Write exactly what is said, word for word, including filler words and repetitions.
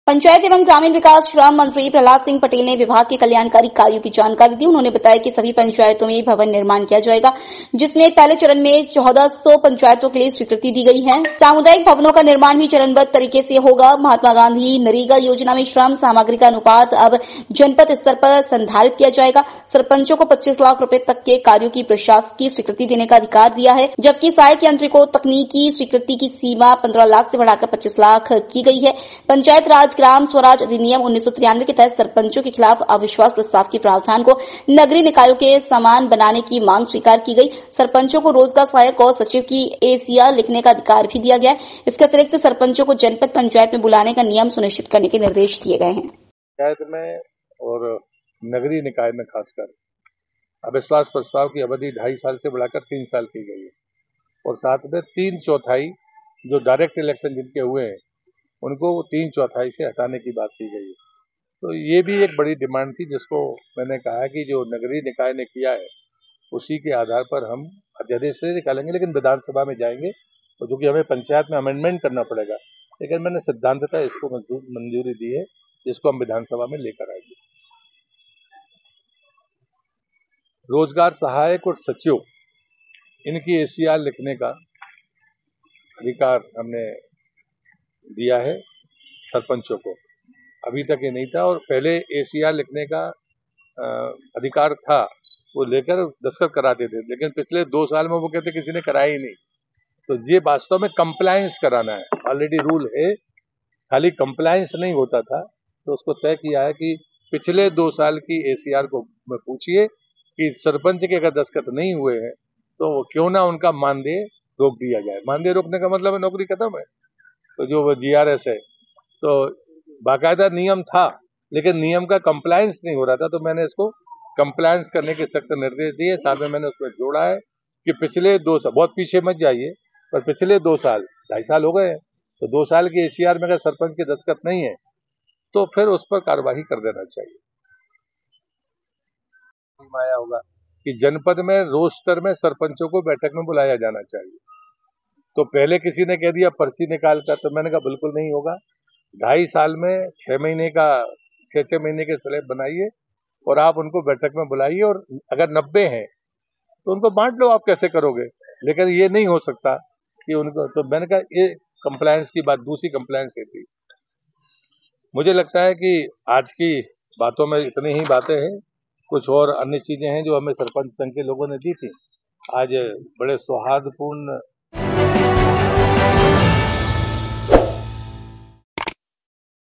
पंचायत एवं ग्रामीण विकास श्रम मंत्री प्रहलाद सिंह पटेल ने विभाग के कल्याणकारी कार्यों की जानकारी दी। उन्होंने बताया कि सभी पंचायतों में भवन निर्माण किया जाएगा, जिसमें पहले चरण में चौदह सौ पंचायतों के लिए स्वीकृति दी गई है। सामुदायिक भवनों का निर्माण भी चरणबद्ध तरीके से होगा। महात्मा गांधी नरेगा योजना में श्रम सामग्री का अनुपात अब जनपद स्तर पर संधारित किया जाएगा। सरपंचों को पच्चीस लाख रूपये तक के कार्यों की प्रशासकीय स्वीकृति देने का अधिकार दिया है, जबकि सहायक यंत्रिकों तकनीकी स्वीकृति की सीमा पंद्रह लाख से बढ़ाकर पच्चीस लाख की गई है। पंचायत राज ग्राम स्वराज अधिनियम उन्नीस सौ तिरानवे के तहत सरपंचों के खिलाफ अविश्वास प्रस्ताव के प्रावधान को नगरीय निकायों के समान बनाने की मांग स्वीकार की गई। सरपंचों को रोजगार सहायक और सचिव की एसीआर लिखने का अधिकार भी दिया गया है। इसके अतिरिक्त सरपंचों को जनपद पंचायत में बुलाने का नियम सुनिश्चित करने के निर्देश दिए गए हैं। पंचायत में और नगरीय निकाय में खासकर अविश्वास प्रस्ताव की अवधि ढाई साल से बढ़ाकर तीन साल की गई है और साथ में तीन चौथाई जो डायरेक्ट इलेक्शन जिनके हुए हैं उनको तीन चौथाई से हटाने की बात की गई है। तो ये भी एक बड़ी डिमांड थी, जिसको मैंने कहा कि जो नगरीय निकाय ने किया है उसी के आधार पर हम अध्यादेश से निकालेंगे, लेकिन विधानसभा में जाएंगे और जो कि हमें पंचायत में अमेंडमेंट करना पड़ेगा, लेकिन मैंने सिद्धांततः इसको मंजूरी दी है, जिसको हम विधानसभा में लेकर आएंगे। रोजगार सहायक और सचिव इनकी एसीआर लिखने का अधिकार हमने दिया है सरपंचों को। अभी तक ये नहीं था और पहले एसीआर लिखने का अधिकार था, वो लेकर दस्तखत कराते थे, लेकिन पिछले दो साल में वो कहते किसी ने कराया ही नहीं। तो ये वास्तव में कंप्लायंस कराना है, ऑलरेडी रूल है, खाली कंप्लायंस नहीं होता था। तो उसको तय किया है कि पिछले दो साल की एसीआर को में पूछिए कि सरपंच के अगर दस्तखत नहीं हुए हैं तो क्यों ना उनका मानदेय रोक दिया जाए। मानदेय रोकने का मतलब है नौकरी खत्म है। तो जो वो जीआरएस है, तो बाकायदा नियम था, लेकिन नियम का कंप्लायंस नहीं हो रहा था, तो मैंने इसको कंप्लायंस करने के सख्त निर्देश दिए। साथ में मैंने उसमें जोड़ा है कि पिछले दो साल, बहुत पीछे मत जाइए, पर पिछले दो साल ढाई साल हो गए हैं, तो दो साल की एसीआर में अगर सरपंच के दस्तखत नहीं है तो फिर उस पर कार्यवाही कर देना चाहिए। आया होगा कि जनपद में रोज स्तर में सरपंचों को बैठक में बुलाया जाना चाहिए। तो पहले किसी ने कह दिया पर्ची निकाल कर, तो मैंने कहा बिल्कुल नहीं होगा। ढाई साल में छह महीने का छह छह महीने के स्लैब बनाइए और आप उनको बैठक में बुलाइए, और अगर नब्बे हैं तो उनको बांट लो। आप कैसे करोगे? लेकिन ये नहीं हो सकता कि उनको, तो मैंने कहा ये कंप्लायंस की बात, दूसरी कंप्लायंस ये थी। मुझे लगता है कि आज की बातों में इतनी ही बातें हैं, कुछ और अन्य चीजें हैं जो हमें सरपंच संघ के लोगों ने दी थी। आज बड़े सौहार्दपूर्ण